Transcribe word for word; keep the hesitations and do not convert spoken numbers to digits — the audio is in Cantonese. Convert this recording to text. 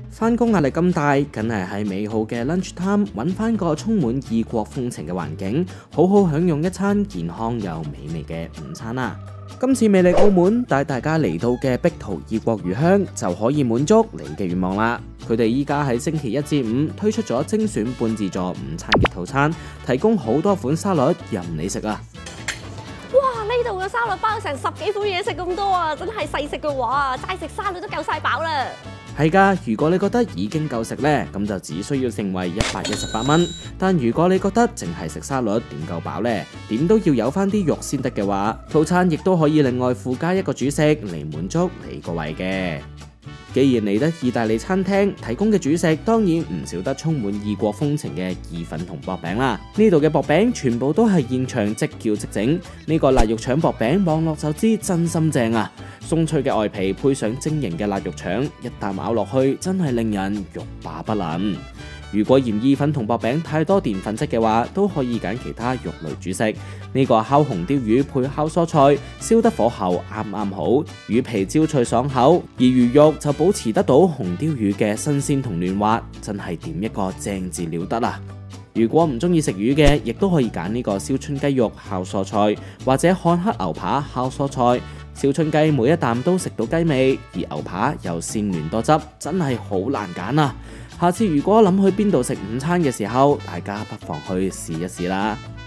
返工壓力咁大，梗係喺美好嘅 lunch time 揾翻個充滿異國風情嘅環境，好好享用一餐健康又美味嘅午餐啦。今次魅力澳門帶大家嚟到嘅碧桃異國魚鄉就可以滿足你嘅願望啦。佢哋依家喺星期一至五推出咗精選半自助午餐嘅套餐，提供好多款沙律任你食啊！ 哇！呢度嘅沙律包成十幾款嘢食咁多啊，真係細食嘅話，齋食沙律都夠晒飽啦。 係㗎，如果你覺得已經夠食呢，咁就只需要成為一百一十八蚊。但如果你覺得淨係食沙律點夠飽呢？點都要有翻啲肉先得嘅話，套餐亦都可以另外附加一個主食嚟滿足你個胃嘅。既然嚟得意大利餐廳，提供嘅主食當然唔少得充滿異國風情嘅意粉同薄餅啦。呢度嘅薄餅全部都係現場即叫即整，呢個辣肉腸薄餅望落就知真心正啊！鬆脆嘅外皮配上晶瑩嘅辣肉腸，一啖咬落去真係令人欲罷不能。如果嫌意粉同薄餅太多澱粉質嘅話，都可以揀其他肉類主食。呢個烤紅鯛魚配烤蔬菜，燒得火候啱啱好，魚皮焦脆爽口，而魚肉就保持得到紅鯛魚嘅新鮮同嫩滑，真係點一個正字了得啊！如果唔中意食魚嘅，亦都可以揀呢個燒春雞肉烤蔬菜，或者漢克牛扒烤蔬菜。燒春雞每一啖都食到雞味，而牛扒又鮮嫩多汁，真係好難揀啊！下次如果諗去邊度食午餐嘅時候，大家不妨去試一試啦〜